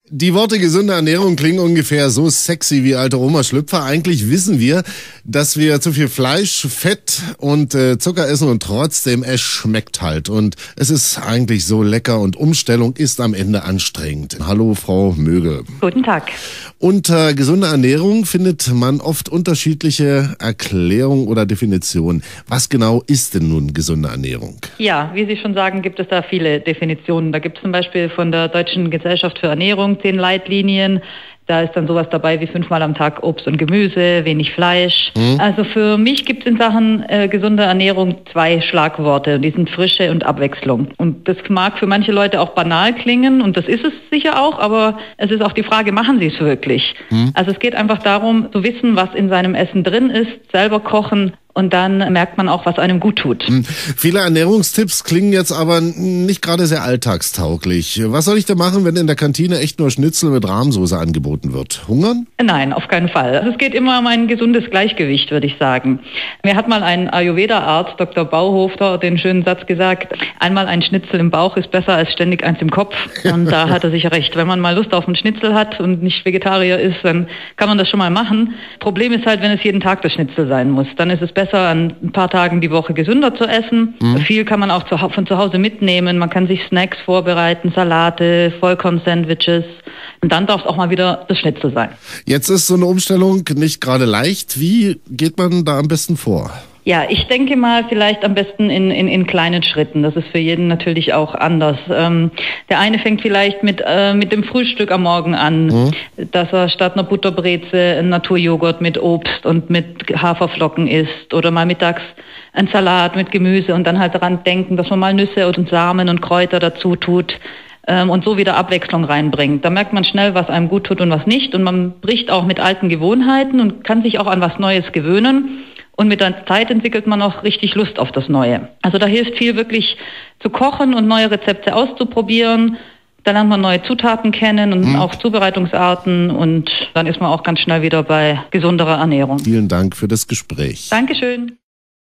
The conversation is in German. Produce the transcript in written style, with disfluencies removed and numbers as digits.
Die Worte gesunde Ernährung klingen ungefähr so sexy wie alte Oma-Schlüpfer. Eigentlich wissen wir, dass wir zu viel Fleisch, Fett und Zucker essen und trotzdem es schmeckt halt. Und es ist eigentlich so lecker und Umstellung ist am Ende anstrengend. Hallo Frau Mögel. Guten Tag. Unter gesunder Ernährung findet man oft unterschiedliche Erklärungen oder Definitionen. Was genau ist denn nun gesunde Ernährung? Ja, wie Sie schon sagen, gibt es da viele Definitionen. Da gibt es zum Beispiel von der Deutschen Gesellschaft für Ernährung 10 Leitlinien. Da ist dann sowas dabei wie 5-mal am Tag Obst und Gemüse, wenig Fleisch. Also für mich gibt es in Sachen gesunde Ernährung 2 Schlagworte. Die sind Frische und Abwechslung. Und das mag für manche Leute auch banal klingen und das ist es sicher auch, aber es ist auch die Frage, machen sie es wirklich? Also es geht einfach darum, zu wissen, was in seinem Essen drin ist, selber kochen. Und dann merkt man auch, was einem gut tut. Viele Ernährungstipps klingen jetzt aber nicht gerade sehr alltagstauglich. Was soll ich da machen, wenn in der Kantine echt nur Schnitzel mit Rahmsoße angeboten wird? Hungern? Nein, auf keinen Fall. Also es geht immer um ein gesundes Gleichgewicht, würde ich sagen. Mir hat mal ein Ayurveda-Arzt, Dr. Bauhofer, den schönen Satz gesagt, einmal ein Schnitzel im Bauch ist besser als ständig eins im Kopf. Und da hat er sicher recht. Wenn man mal Lust auf einen Schnitzel hat und nicht Vegetarier ist, dann kann man das schon mal machen. Problem ist halt, wenn es jeden Tag das Schnitzel sein muss. Dann ist es besser, an ein paar Tagen die Woche gesünder zu essen. Viel kann man auch von zu Hause mitnehmen. Man kann sich Snacks vorbereiten, Salate, Vollkorn-Sandwiches. Und dann darf es auch mal wieder das Schnitzel sein. Jetzt ist so eine Umstellung nicht gerade leicht. Wie geht man da am besten vor? Ja, ich denke mal vielleicht am besten in kleinen Schritten. Das ist für jeden natürlich auch anders. Der eine fängt vielleicht mit dem Frühstück am Morgen an, dass er statt einer Butterbreze einen Naturjoghurt mit Obst und mit Haferflocken isst oder mal mittags einen Salat mit Gemüse und dann halt daran denken, dass man mal Nüsse und Samen und Kräuter dazu tut und so wieder Abwechslung reinbringt. Da merkt man schnell, was einem gut tut und was nicht und man bricht auch mit alten Gewohnheiten und kann sich auch an was Neues gewöhnen. Und mit der Zeit entwickelt man auch richtig Lust auf das Neue. Also da hilft viel wirklich zu kochen und neue Rezepte auszuprobieren. Da lernt man neue Zutaten kennen und auch Zubereitungsarten. Und dann ist man auch ganz schnell wieder bei gesunderer Ernährung. Vielen Dank für das Gespräch. Dankeschön.